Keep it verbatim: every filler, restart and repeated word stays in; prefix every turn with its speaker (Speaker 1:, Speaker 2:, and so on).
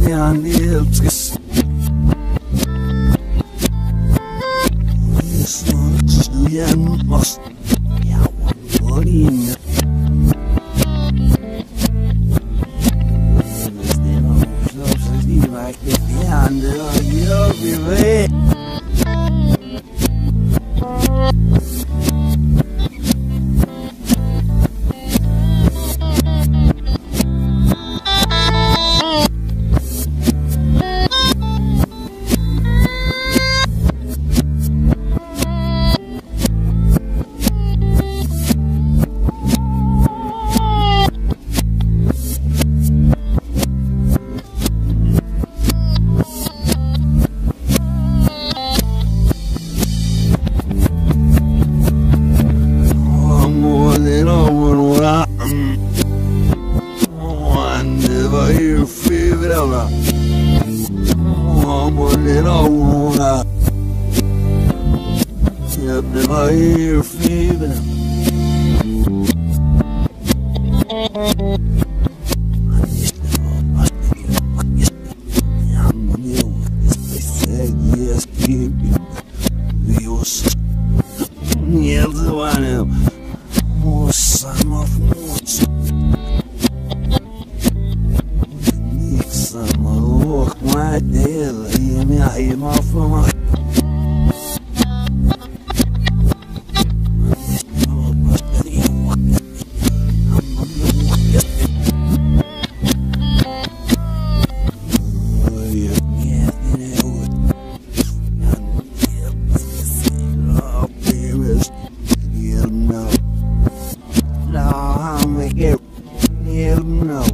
Speaker 1: and it's just not young must yeah what in like the end of your way. Your favorite hour. I'm on it all. Yep, never your favorite. Yes, keep it. Yes, one. More some of moods. Look, my dear, hear me, I hear my phone. No.